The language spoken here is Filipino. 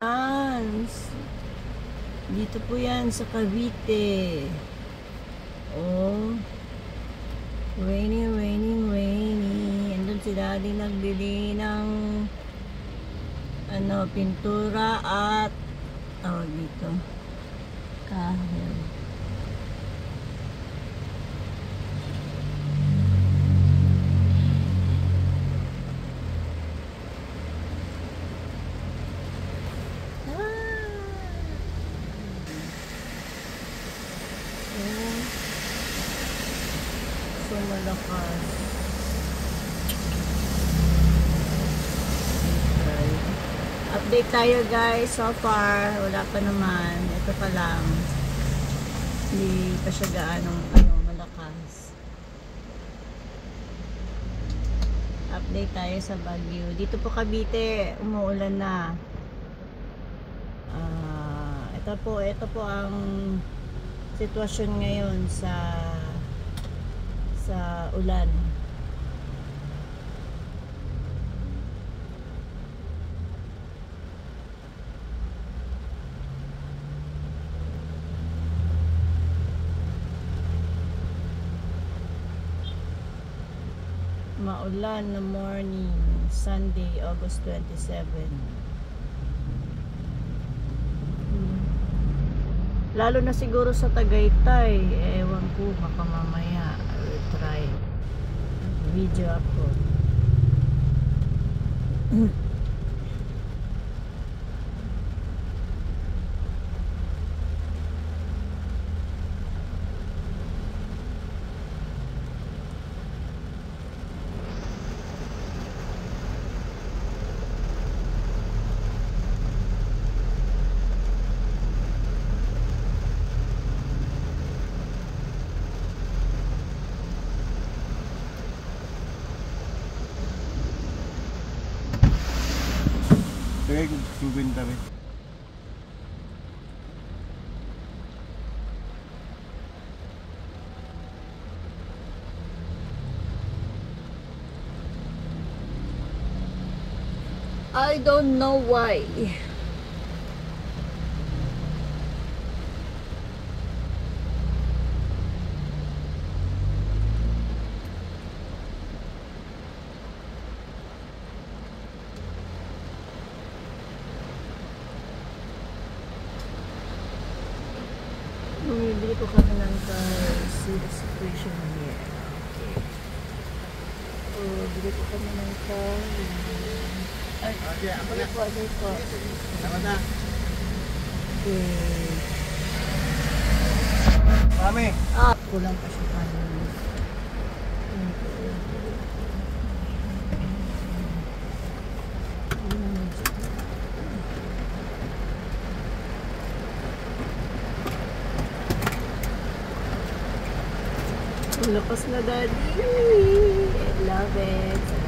Dito po yan sa Cavite. Oh, rainy, rainy, rainy. Andun si Daddy nagbili ng pintura at dito kahon. So malakas. Update tayo guys. So far wala pa naman. Ito pa lang, hindi pa siya gaanong malakas. Update tayo sa Baguio. Dito po Cavite, umuulan na. Ito po ang sitwasyon ngayon sa ulan. Maulan na morning, Sunday, August 27. Lalo na siguro sa Tagaytay, ewan ko, baka mamaya I will try video upload. Kaya subin kami. I don't know why. Bumibili ko kami ng cars. See the situation here. Okay. So, bili ko kami ng car. Ay, balik po. Tama na. Okay. Mami. Kulang pa siya kami. Lakas na Daddy. I love it.